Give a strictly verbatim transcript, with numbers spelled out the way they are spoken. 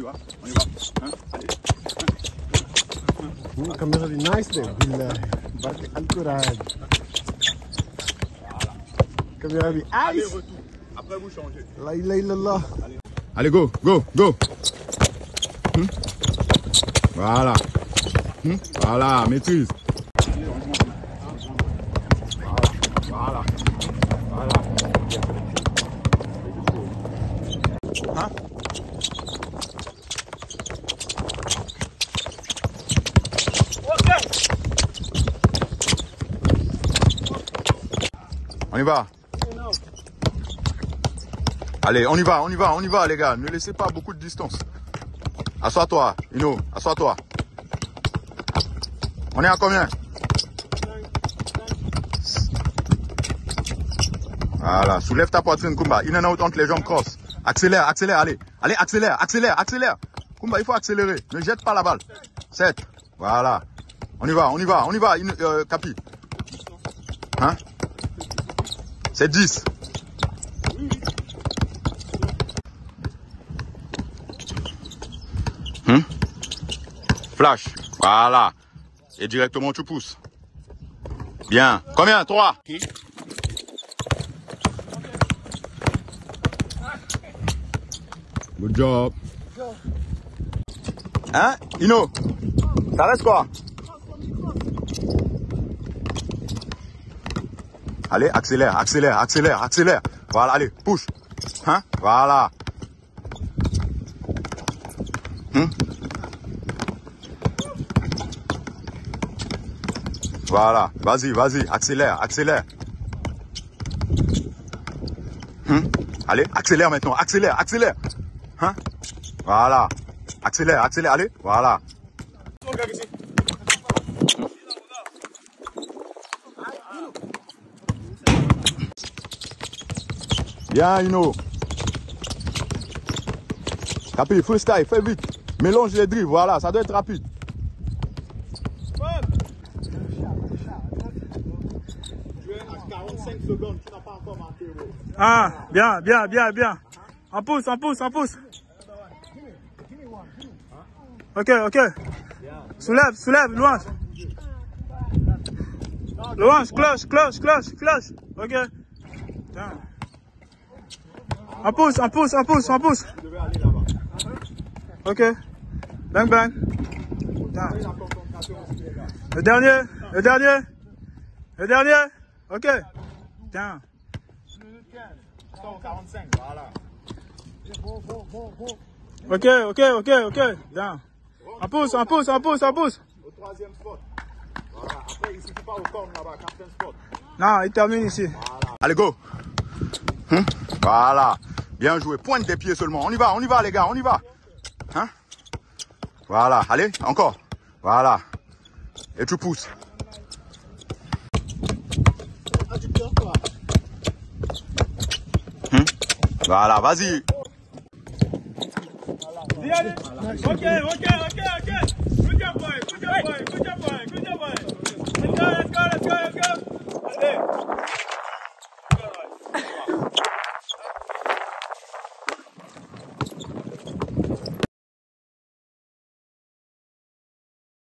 y va, on y va. Hein? Allez. La caméra est nice, là. Barke Al-Quran. La caméra est nice. Allez, retour. Après, vous changez. La ilaha illallah. Allez, go, go, go. Hum? Voilà. Hum? Voilà, maîtrise. Voilà. Voilà. Hein? On y va. Allez, on y va, on y va, on y va les gars. Ne laissez pas beaucoup de distance. Assois-toi, Ino, assois-toi. On est à combien? Voilà, soulève ta poitrine, Kumba. In and out entre les jambes cross. Accélère, accélère, allez. Allez, accélère, accélère, accélère. Kumba, il faut accélérer. Ne jette pas la balle. sept. Voilà. On y va, on y va, on y va, euh, Capi. Hein? C'est dix. Hum? Flash. Voilà. Et directement tu pousses. Bien. Combien? trois. Good job. Hein? Ino? Ça reste quoi? Allez, accélère, accélère, accélère, accélère. Voilà, allez, push. Hein? Voilà. Hum? Voilà, vas-y, vas-y, accélère, accélère. Hum? Allez, accélère maintenant, accélère, accélère. Hein? Voilà. Accélère, accélère, allez, voilà. Bien, Ino. Capi, freestyle, fais vite. Mélange les dribbles, voilà, ça doit être rapide. quarante-cinq secondes, tu n'as pas encore marqué. Ah, bien, bien, bien, bien. On pousse, on pousse, on pousse. Ok, ok. Soulève, soulève, louange. Louange, cloche, cloche, cloche, cloche. Ok. Bien. On pousse, on pousse, on pousse, on pousse. Ok. Bang, bang. Bien. Le dernier, le dernier. Le dernier. Ok. Bien. Ok, ok, ok, ok. Bien. On pousse, on pousse, on pousse, on pousse. Au troisième spot. Voilà. Après, il ne suffit pas au corner là-bas, captain spot. Non, il termine ici. Voilà. Allez, go. Hum? Voilà. Bien joué. Pointe des pieds seulement. On y va, on y va, les gars, on y va. Hein? Voilà. Allez, encore. Voilà. Et tu pousses. Hum? Voilà, vas-y. Ok, ok, ok, ok. Good job, boy. Good job, boy. Good job, boy. Good job, boy.